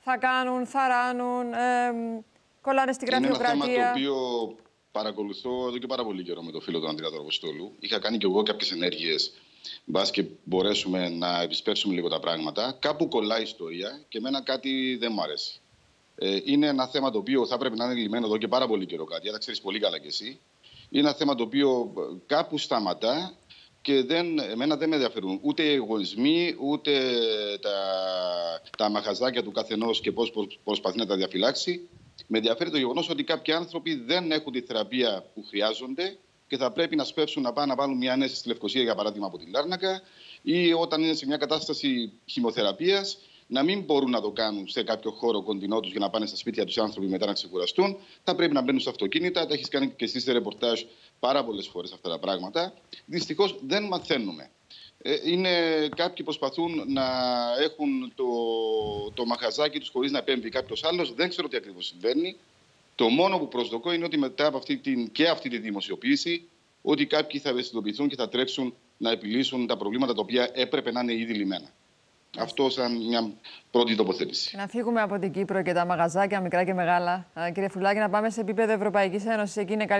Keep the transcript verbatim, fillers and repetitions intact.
θα κάνουν, θα ράνουν, ε, κολλάνε στην γραφειοκρατία. Είναι ένα θέμα το οποίο παρακολουθώ εδώ και πάρα πολύ καιρό με τον φίλο του Αντρέα Αποστόλου. Είχα κάνει κι εγώ κάποιες ενέργειες, μπας και μπορέσουμε να επισπεύσουμε λίγο τα πράγματα. Κάπου κολλάει η ιστορία και εμένα κάτι δεν μου αρέσει. Ε, είναι ένα θέμα το οποίο θα πρέπει να είναι λυμμένο εδώ και πάρα πολύ καιρό, κάτι, θα ξέρεις πολύ καλά κι εσύ. Είναι ένα θέμα το οποίο κάπου σταματά και δεν, εμένα δεν με ενδιαφέρουν ούτε οι εγωισμοί, ούτε τα, τα μαχαζάκια του καθενός και πώς προσπαθεί να τα διαφυλάξει. Με ενδιαφέρει το γεγονός ότι κάποιοι άνθρωποι δεν έχουν τη θεραπεία που χρειάζονται και θα πρέπει να σπεύσουν να πάνε να βάλουν μια ανέση στη Λευκοσία, για παράδειγμα, από την Λάρνακα, ή όταν είναι σε μια κατάσταση χημειοθεραπείας, να μην μπορούν να το κάνουν σε κάποιο χώρο κοντινό τους για να πάνε στα σπίτια τους οι άνθρωποι μετά να ξεκουραστούν. Θα πρέπει να μπαίνουν στα αυτοκίνητα. Τα έχεις κάνει και εσύ σε ρεπορτάζ πάρα πολλές φορές αυτά τα πράγματα. Δυστυχώς δεν μαθαίνουμε. Είναι κάποιοι που προσπαθούν να έχουν το, το μαχαζάκι τους χωρίς να επέμβει κάποιος άλλος. Δεν ξέρω τι ακριβώς συμβαίνει. Το μόνο που προσδοκώ είναι ότι μετά από αυτή την, και αυτή τη δημοσιοποίηση, ότι κάποιοι θα ευαισθητοποιηθούν και θα τρέξουν να επιλύσουν τα προβλήματα τα οποία έπρεπε να είναι ήδη λυμμένα. Αυτό σαν μια πρώτη τοποθέτηση. Να φύγουμε από την Κύπρο και τα μαγαζάκια, μικρά και μεγάλα. Κύριε Φουλάκη, να πάμε σε επίπεδο Ευρωπαϊκής Ένωσης. Εκεί είναι